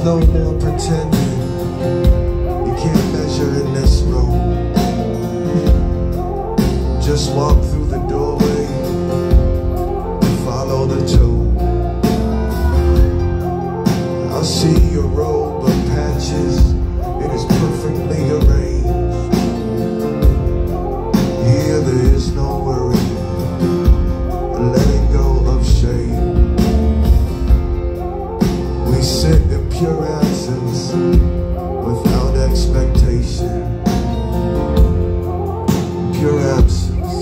no more pretending. You can't measure in this room. Just walk through the doorway and follow the tune. I see your robe of patches, it is perfectly arranged. Here there is no worry, letting go of shame. We sit in pure absence without expectation. Pure absence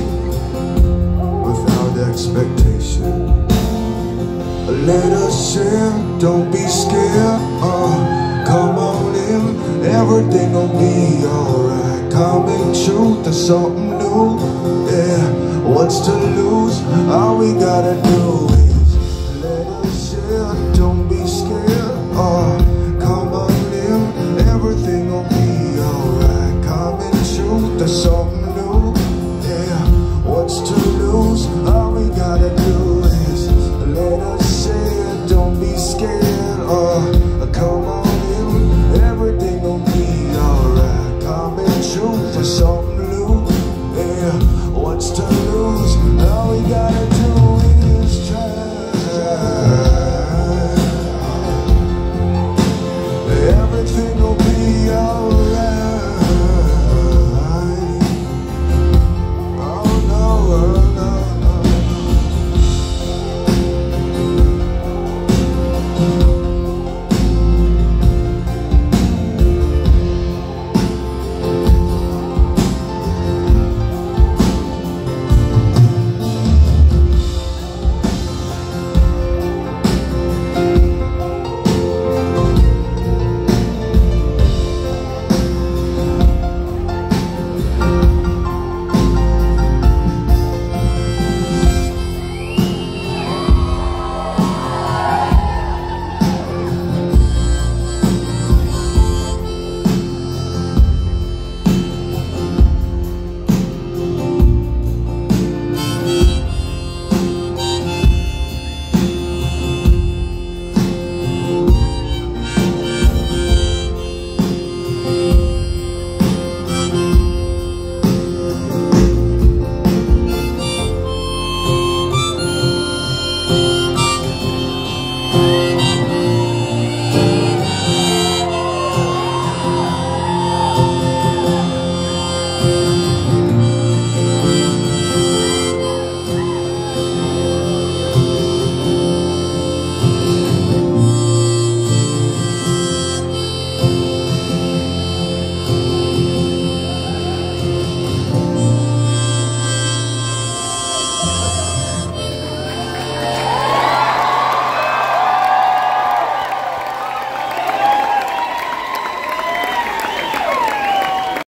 without expectation. Let us share, don't be scared. Come on in, everything will be alright. Coming true to something new. Yeah, what's to lose? All we gotta do is let us share, don't be scared. Come on in, everything will be alright. Coming true to something new. Yeah, what's to lose? All we gotta do is let us share, don't be scared.